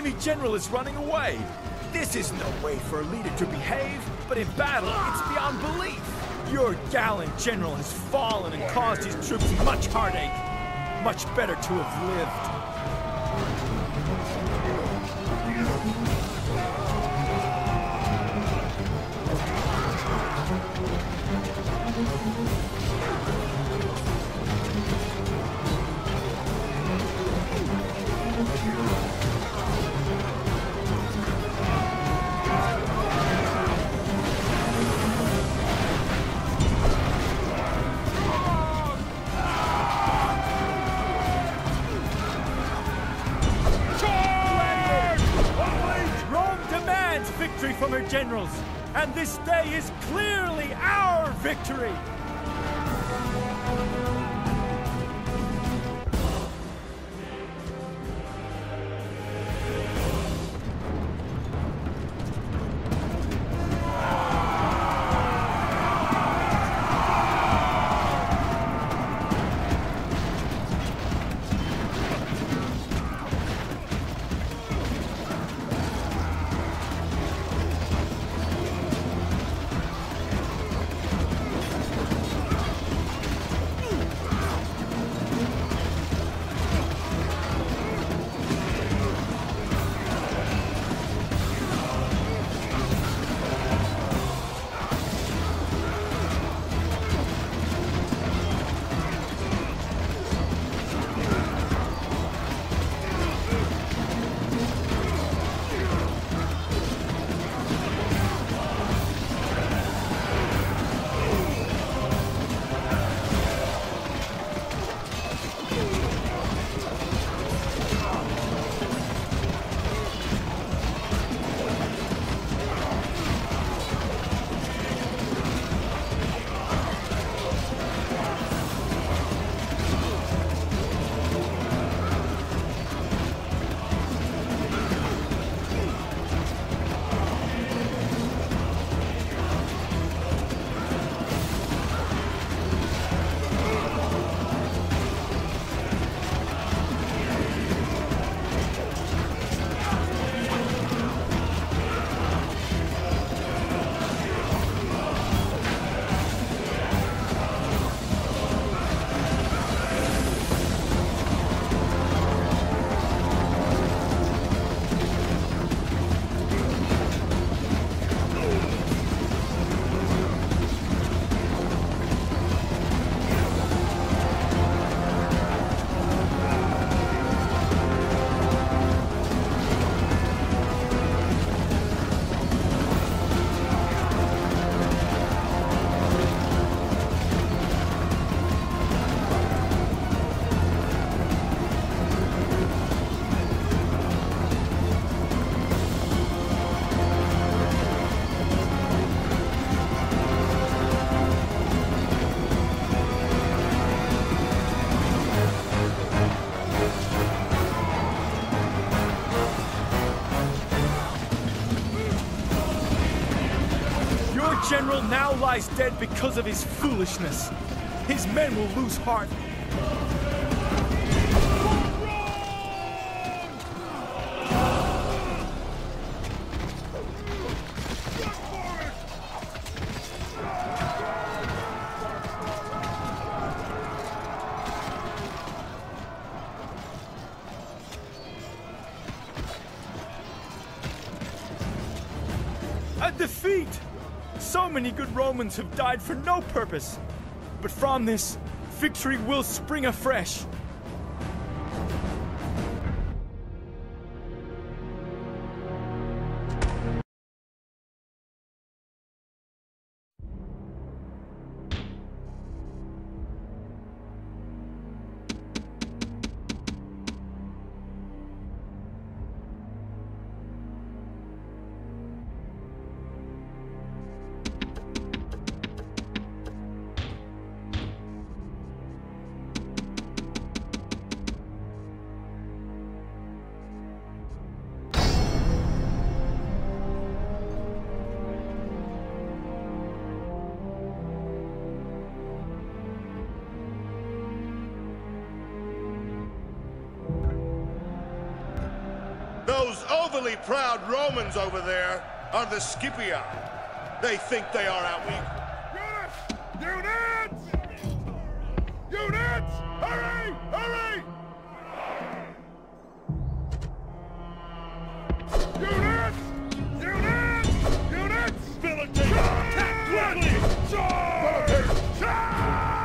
enemy general is running away. This is no way for a leader to behave, but in battle, it's beyond belief. Your gallant general has fallen and caused his troops much heartache. Much better to have lived. Victory from her generals, and this day is clearly our victory! General now lies dead because of his foolishness. His men will lose heart. A defeat! So many good Romans have died for no purpose. But from this, victory will spring afresh. Those overly proud Romans over there are the Scipii. They think they are our equal. Units! Units! Hurry! Hurry! Units! Units! Units! Velite! Attack quickly! Charge! Charge!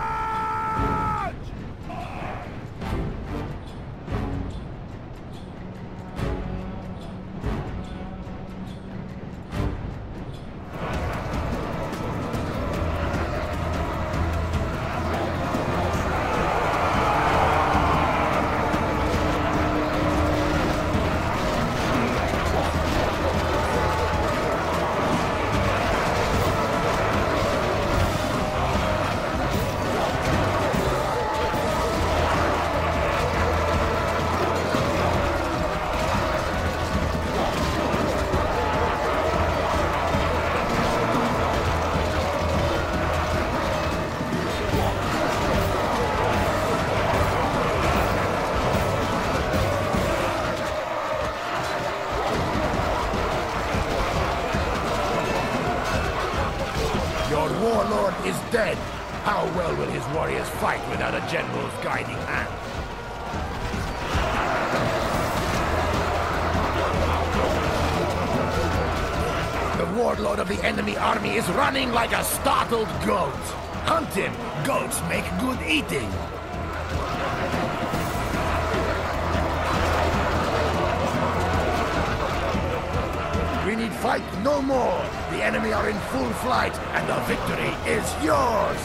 Warlord is dead. How well will his warriors fight without a general's guiding hand? The warlord of the enemy army is running like a startled goat. Hunt him. Goats make good eating. We need fight no more. The enemy are in full flight, and the victory is yours!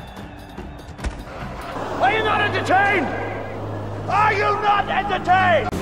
Are you not entertained? Are you not entertained?